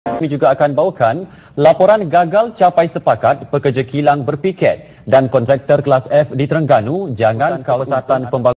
Kami juga akan bawakan laporan gagal capai sepakat pekerja kilang berpiket dan kontraktor kelas F di Terengganu. Jangan kawasan pembangunan